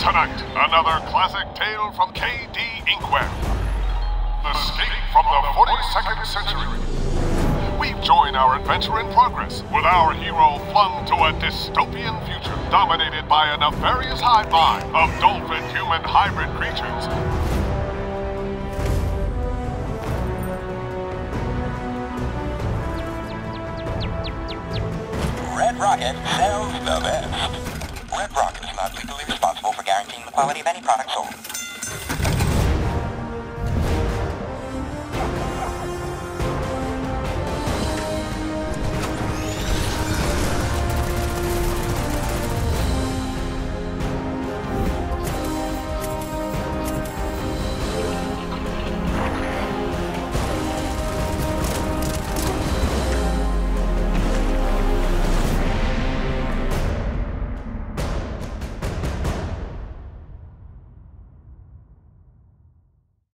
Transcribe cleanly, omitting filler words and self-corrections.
Tonight, another classic tale from KD Inkwell. Escape from the 42nd century. We've joined our adventure in progress, with our hero flung to a dystopian future dominated by a nefarious hive mind of dolphin-human hybrid creatures. Red Rocket sells the best. Red Rocket is not legally responsible for guaranteeing the quality of any product sold.